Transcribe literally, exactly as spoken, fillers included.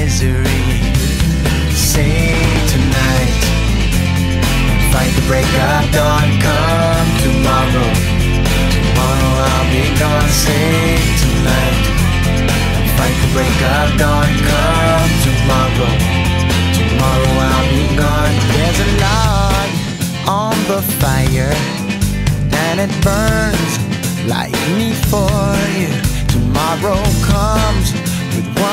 misery. Say tonight, fight the break of dawn. Come tomorrow, tomorrow I'll be gone. Say tonight, fight the break of dawn. Come tomorrow, tomorrow I'll be gone. There's a log on the fire, and it burns like me for you. Tomorrow comes with one